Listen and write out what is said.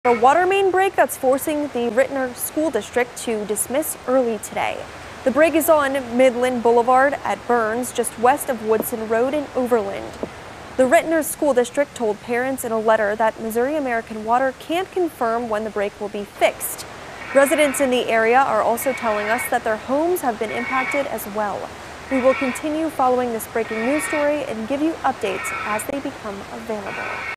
A water main break that's forcing the Ritenour School District to dismiss early today. The break is on Midland Boulevard at Burns, just west of Woodson Road in Overland. The Ritenour School District told parents in a letter that Missouri American Water can't confirm when the break will be fixed. Residents in the area are also telling us that their homes have been impacted as well. We will continue following this breaking news story and give you updates as they become available.